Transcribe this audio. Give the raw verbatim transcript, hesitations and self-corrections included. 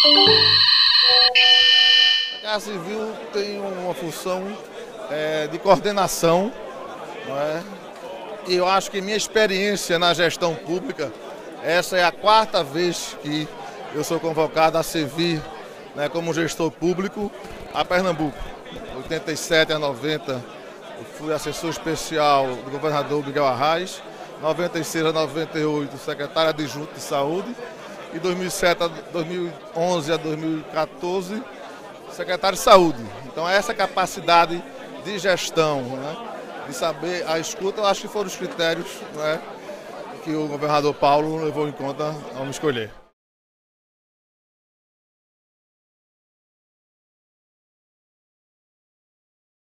A Casa Civil tem uma função é, de coordenação, não é? E eu acho que minha experiência na gestão pública, essa é a quarta vez que eu sou convocado a servir, né, como gestor público a Pernambuco. oitenta e sete a noventa eu fui assessor especial do governador Miguel Arraes, noventa e seis a noventa e oito secretário adjunto de saúde e dois mil e sete a dois mil e onze a dois mil e quatorze secretário de saúde. Então essa capacidade de gestão, né, de saber a escuta, eu acho que foram os critérios, né, que o governador Paulo levou em conta ao me escolher.